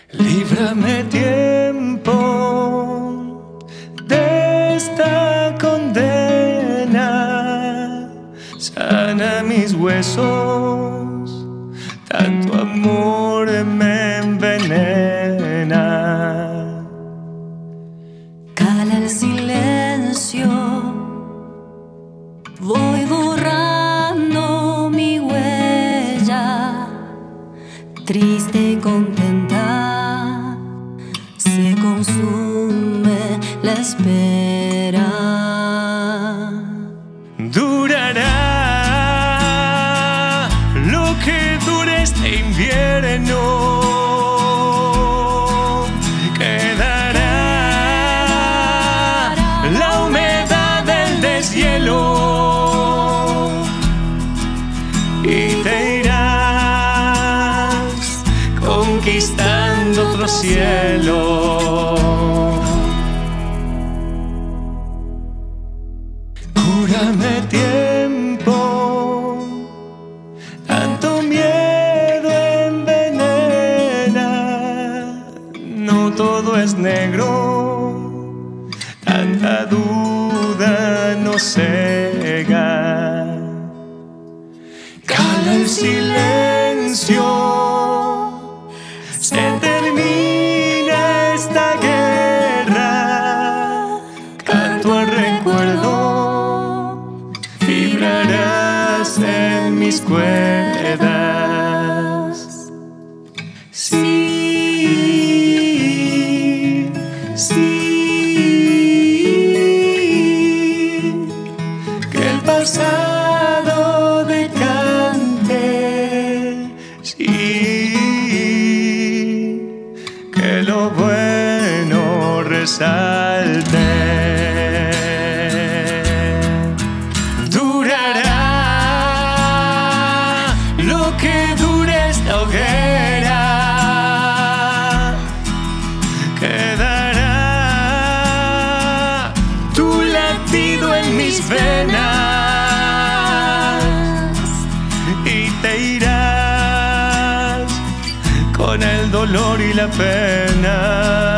Líbrame, tiempo, de esta condena. Sana mis huesos, tanto amor me envenena. Cala el silencio, voy borrando mi huella. Triste y contenta, se consume la espera. Durará lo que dure este invierno. Quedará la humedad del deshielo y te irás conquistando otro cielo. Cúrame, tiempo, tanto miedo envenena. No todo es negro, tanta duda nos cega. Cala el silencio, se termina esta guerra. Canto al recuerdo, vibrarás en mis cuerdas. Sí, sí, que el pasado decante. Sí, que lo bueno resalte. Durará lo que dure esta hoguera. Quedará tu latido en mis venas y te irás con el dolor y la pena.